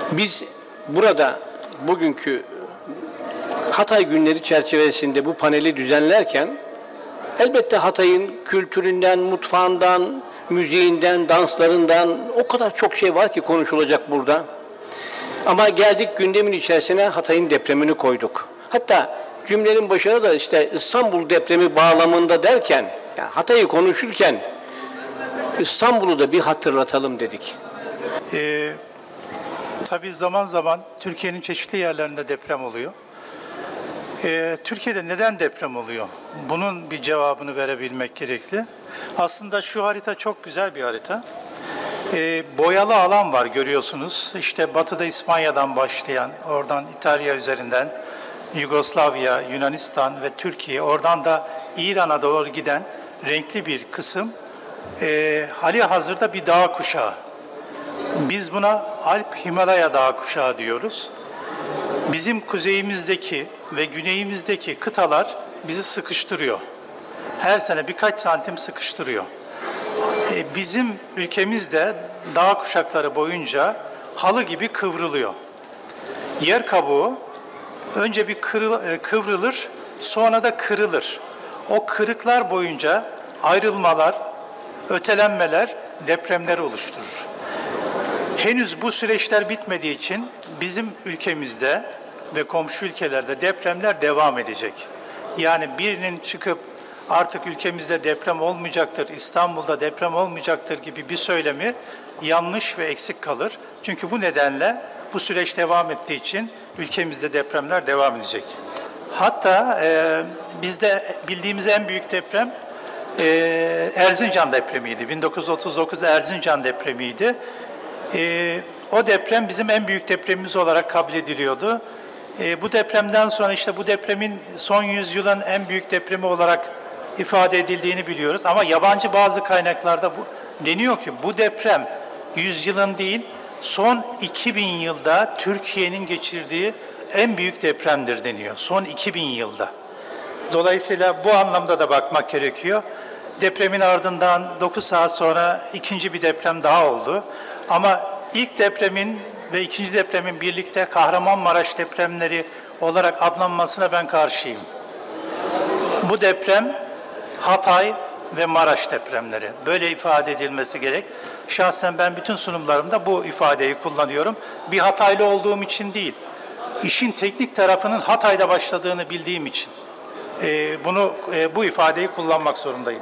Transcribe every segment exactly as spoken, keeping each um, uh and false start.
Biz burada bugünkü Hatay Günleri çerçevesinde bu paneli düzenlerken elbette Hatay'ın kültüründen, mutfağından, müziğinden, danslarından o kadar çok şey var ki konuşulacak burada. Ama geldik gündemin içerisine Hatay'ın depremini koyduk. Hatta cümlenin başına da işte İstanbul depremi bağlamında derken, yani Hatay'ı konuşurken İstanbul'u da bir hatırlatalım dedik. Ee, tabii zaman zaman Türkiye'nin çeşitli yerlerinde deprem oluyor. Ee, Türkiye'de neden deprem oluyor? Bunun bir cevabını verebilmek gerekli. Aslında şu harita çok güzel bir harita. Ee, boyalı alan var görüyorsunuz. İşte batıda İspanya'dan başlayan, oradan İtalya üzerinden Yugoslavya, Yunanistan ve Türkiye, oradan da İran'a doğru giden renkli bir kısım. Ee, hali hazırda bir dağ kuşağı. Biz buna Alp-Himalaya dağ kuşağı diyoruz. Bizim kuzeyimizdeki ve güneyimizdeki kıtalar bizi sıkıştırıyor. Her sene birkaç santim sıkıştırıyor. Ee, bizim ülkemizde dağ kuşakları boyunca halı gibi kıvrılıyor. Yer kabuğu önce bir kırıl, kıvrılır, sonra da kırılır. O kırıklar boyunca ayrılmalar, ötelenmeler depremleri oluşturur. Henüz bu süreçler bitmediği için bizim ülkemizde ve komşu ülkelerde depremler devam edecek. Yani birinin çıkıp artık ülkemizde deprem olmayacaktır, İstanbul'da deprem olmayacaktır gibi bir söylemi yanlış ve eksik kalır. Çünkü bu nedenle bu süreç devam ettiği için ülkemizde depremler devam edecek. Hatta e, bizde bildiğimiz en büyük deprem e, Erzincan depremiydi. bin dokuz yüz otuz dokuz Erzincan depremiydi. E, o deprem bizim en büyük depremimiz olarak kabul ediliyordu. E, bu depremden sonra işte bu depremin son yüzyılın en büyük depremi olarak ifade edildiğini biliyoruz. Ama yabancı bazı kaynaklarda bu, deniyor ki bu deprem yüzyılın değil, son iki bin yılda Türkiye'nin geçirdiği en büyük depremdir deniyor. Son iki bin yılda. Dolayısıyla bu anlamda da bakmak gerekiyor. Depremin ardından dokuz saat sonra ikinci bir deprem daha oldu. Ama ilk depremin ve ikinci depremin birlikte Kahramanmaraş depremleri olarak adlanmasına ben karşıyım. Bu deprem Hatay ve Maraş depremleri. Böyle ifade edilmesi gerek. Şahsen ben bütün sunumlarımda bu ifadeyi kullanıyorum. Bir Hataylı olduğum için değil, işin teknik tarafının Hatay'da başladığını bildiğim için e, bunu e, bu ifadeyi kullanmak zorundayım.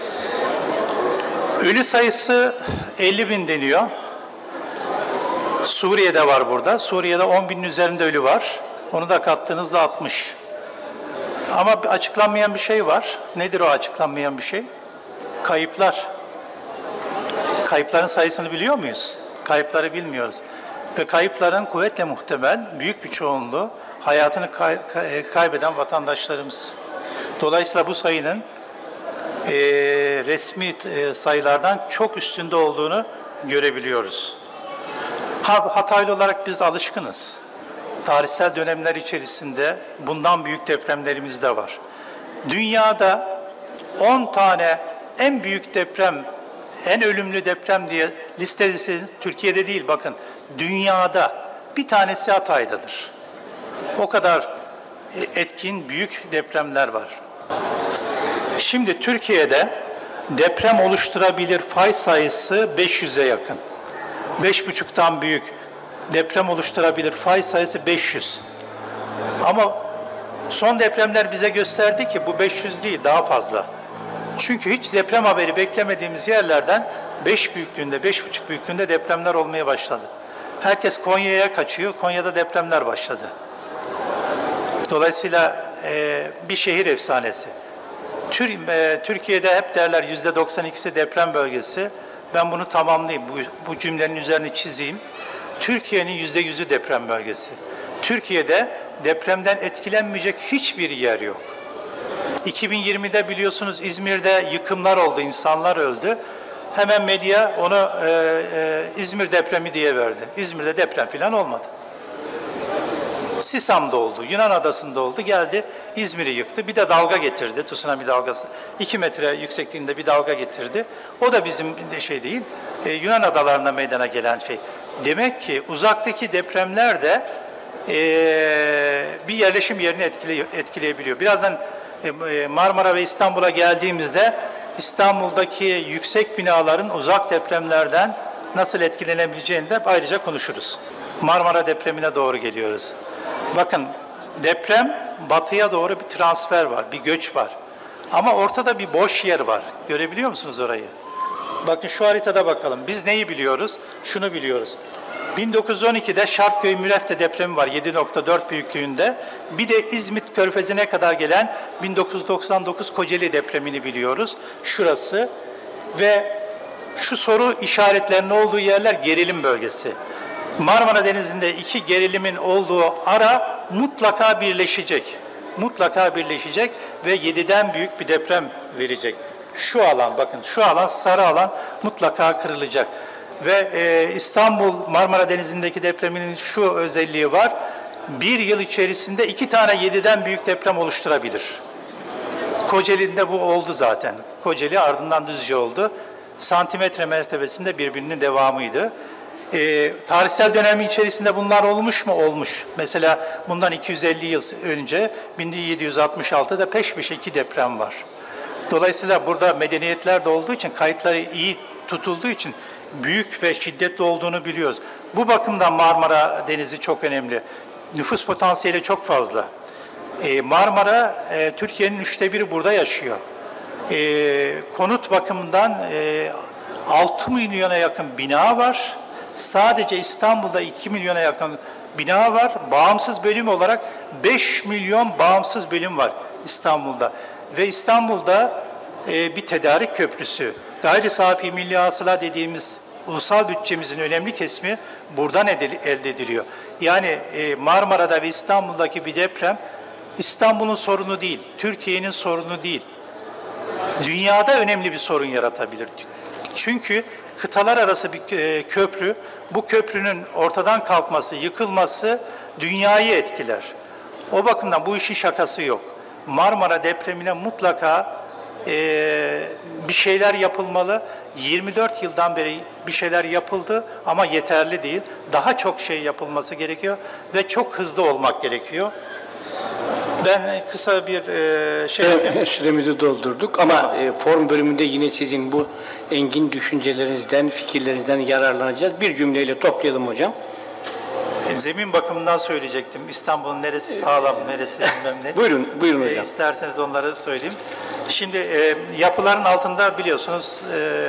Ölü sayısı elli bin deniyor. Suriye'de var burada. Suriye'de on binin üzerinde ölü var. Onu da kattığınızda altmış. Ama açıklanmayan bir şey var. Nedir o açıklanmayan bir şey? Kayıplar. Kayıpların sayısını biliyor muyuz? Kayıpları bilmiyoruz. Ve kayıpların kuvvetle muhtemel büyük bir çoğunluğu hayatını kay kaybeden vatandaşlarımız. Dolayısıyla bu sayının e, resmi e, sayılardan çok üstünde olduğunu görebiliyoruz. Ha, Hataylı olarak biz alışkınız. Tarihsel dönemler içerisinde bundan büyük depremlerimiz de var. Dünyada on tane en büyük deprem, en ölümlü deprem diye listelirseniz, Türkiye'de değil bakın, dünyada bir tanesi Hatay'dadır. O kadar etkin, büyük depremler var. Şimdi Türkiye'de deprem oluşturabilir fay sayısı beş yüze yakın. beş buçuktan büyük deprem oluşturabilir fay sayısı beş yüz. Ama son depremler bize gösterdi ki bu beş yüz değil, daha fazla. Çünkü hiç deprem haberi beklemediğimiz yerlerden beş büyüklüğünde, beş buçuk büyüklüğünde depremler olmaya başladı. Herkes Konya'ya kaçıyor, Konya'da depremler başladı. Dolayısıyla e, bir şehir efsanesi. Tür, e, Türkiye'de hep derler yüzde doksan ikisi deprem bölgesi. Ben bunu tamamlayayım, bu, bu cümlenin üzerine çizeyim. Türkiye'nin yüzde yüzü deprem bölgesi. Türkiye'de depremden etkilenmeyecek hiçbir yer yok. iki bin yirmide biliyorsunuz İzmir'de yıkımlar oldu, insanlar öldü. Hemen medya onu e, e, İzmir depremi diye verdi. İzmir'de deprem falan olmadı. Sisam'da oldu, Yunan adasında oldu, geldi İzmir'i yıktı. Bir de dalga getirdi, tsunami dalgası. iki metre yüksekliğinde bir dalga getirdi. O da bizim de şey değil, e, Yunan adalarında meydana gelen şey. Demek ki uzaktaki depremler de e, bir yerleşim yerini etkile, etkileyebiliyor. Birazdan e, Marmara ve İstanbul'a geldiğimizde İstanbul'daki yüksek binaların uzak depremlerden nasıl etkilenebileceğini de ayrıca konuşuruz. Marmara depremine doğru geliyoruz. Bakın, deprem batıya doğru bir transfer var, bir göç var. Ama ortada bir boş yer var. Görebiliyor musunuz orayı? Bakın şu haritada bakalım. Biz neyi biliyoruz? Şunu biliyoruz. bin dokuz yüz on iki'de Şarkköy Mürefte depremi var yedi nokta dört büyüklüğünde. Bir de İzmit Körfezi'ne kadar gelen bin dokuz yüz doksan dokuz Kocaeli depremini biliyoruz. Şurası ve şu soru işaretlerinin olduğu yerler gerilim bölgesi. Marmara Denizi'nde iki gerilimin olduğu ara mutlaka birleşecek. Mutlaka birleşecek ve yedi'den büyük bir deprem verecek. Şu alan, bakın şu alan, sarı alan mutlaka kırılacak. Ve e, İstanbul Marmara Denizi'ndeki depreminin şu özelliği var. Bir yıl içerisinde iki tane yedi'den büyük deprem oluşturabilir. Kocaeli'nde bu oldu zaten. Kocaeli ardından Düzce oldu. Santimetre mertebesinde birbirinin devamıydı. E, tarihsel dönemi içerisinde bunlar olmuş mu? Olmuş. Mesela bundan iki yüz elli yıl önce bin yedi yüz altmış altı'da peş peşe iki deprem var. Dolayısıyla burada medeniyetler de olduğu için, kayıtları iyi tutulduğu için büyük ve şiddetli olduğunu biliyoruz. Bu bakımdan Marmara Denizi çok önemli. Nüfus potansiyeli çok fazla. Ee, Marmara, e, Türkiye'nin üçte biri burada yaşıyor. Ee, konut bakımından e, altı milyona yakın bina var. Sadece İstanbul'da iki milyona yakın bina var. Bağımsız bölüm olarak beş milyon bağımsız bölüm var İstanbul'da. Ve İstanbul'da e, bir tedarik köprüsü, gayri safi milli hasıla dediğimiz ulusal bütçemizin önemli kesimi buradan elde ediliyor. Yani e, Marmara'da ve İstanbul'daki bir deprem İstanbul'un sorunu değil, Türkiye'nin sorunu değil. Dünyada önemli bir sorun yaratabilir. Çünkü kıtalar arası bir e, köprü, bu köprünün ortadan kalkması, yıkılması dünyayı etkiler. O bakımdan bu işin şakası yok. Marmara depremine mutlaka e, bir şeyler yapılmalı. yirmi dört yıldan beri bir şeyler yapıldı ama yeterli değil. Daha çok şey yapılması gerekiyor ve çok hızlı olmak gerekiyor. Ben kısa bir e, şey yapayım. Evet, süremizi doldurduk ama e, form bölümünde yine sizin bu engin düşüncelerinizden, fikirlerinizden yararlanacağız. Bir cümleyle toplayalım hocam. Zemin bakımından söyleyecektim. İstanbul'un neresi sağlam, neresi bilmem ne. Buyurun, buyurun hocam. E, isterseniz onları söyleyeyim. Şimdi e, yapıların altında biliyorsunuz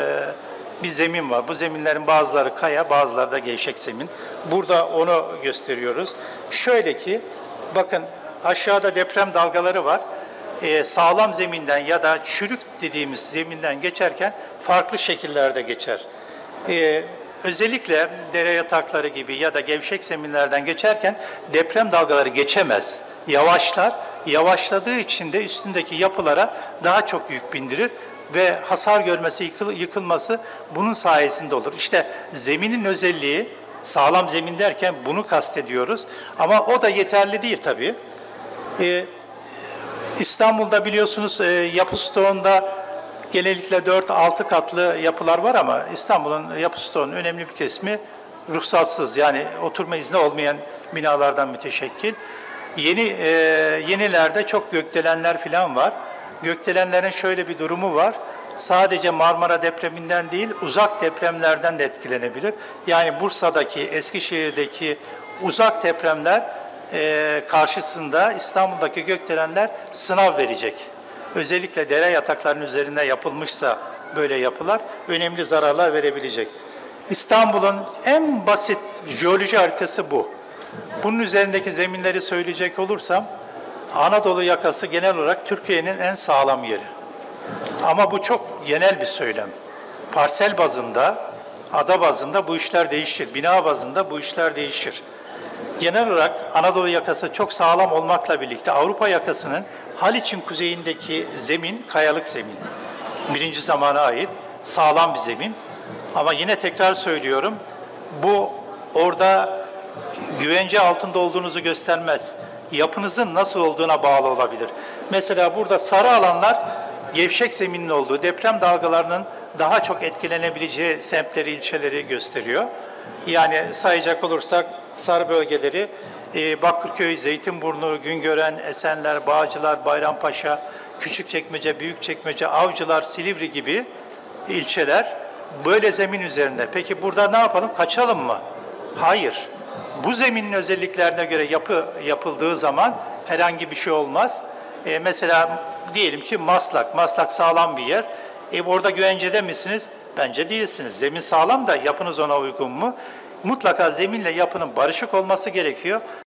e, bir zemin var. Bu zeminlerin bazıları kaya, bazıları da gevşek zemin. Burada onu gösteriyoruz. Şöyle ki, bakın aşağıda deprem dalgaları var. E, sağlam zeminden ya da çürük dediğimiz zeminden geçerken farklı şekillerde geçer. E, Özellikle dere yatakları gibi ya da gevşek zeminlerden geçerken deprem dalgaları geçemez. Yavaşlar. Yavaşladığı için de üstündeki yapılara daha çok yük bindirir ve hasar görmesi, yıkıl, yıkılması bunun sayesinde olur. İşte zeminin özelliği, sağlam zemin derken bunu kastediyoruz. Ama o da yeterli değil tabii. Ee, İstanbul'da biliyorsunuz e, yapı stoğunda genellikle dört altı katlı yapılar var ama İstanbul'un yapı stoğunun önemli bir kısmı ruhsatsız, yani oturma izni olmayan binalardan müteşekkil. Yeni e, yenilerde çok gökdelenler falan var. Gökdelenlerin şöyle bir durumu var. Sadece Marmara depreminden değil, uzak depremlerden de etkilenebilir. Yani Bursa'daki, Eskişehir'deki uzak depremler e, karşısında İstanbul'daki gökdelenler sınav verecek. Özellikle dere yataklarının üzerinde yapılmışsa böyle yapılar önemli zararlar verebilecek. İstanbul'un en basit jeoloji haritası bu. Bunun üzerindeki zeminleri söyleyecek olursam, Anadolu yakası genel olarak Türkiye'nin en sağlam yeri. Ama bu çok genel bir söylem. Parsel bazında, ada bazında bu işler değişir. Bina bazında bu işler değişir. Genel olarak Anadolu yakası çok sağlam olmakla birlikte Avrupa yakasının Haliç'in kuzeyindeki zemin, kayalık zemin. Birinci zamana ait sağlam bir zemin. Ama yine tekrar söylüyorum, bu orada güvence altında olduğunuzu göstermez. Yapınızın nasıl olduğuna bağlı olabilir. Mesela burada sarı alanlar gevşek zeminin olduğu, deprem dalgalarının daha çok etkilenebileceği semtleri, ilçeleri gösteriyor. Yani sayacak olursak sarı bölgeleri e, Bakırköy, Zeytinburnu, Güngören, Esenler, Bağcılar, Bayrampaşa, Küçükçekmece, Büyükçekmece, Avcılar, Silivri gibi ilçeler böyle zemin üzerinde. Peki burada ne yapalım? Kaçalım mı? Hayır. Bu zeminin özelliklerine göre yapı yapıldığı zaman herhangi bir şey olmaz. E, mesela diyelim ki Maslak. Maslak sağlam bir yer. E, orada güvencede misiniz? Bence değilsiniz. Zemin sağlam da yapınız ona uygun mu? Mutlaka zeminle yapının barışık olması gerekiyor.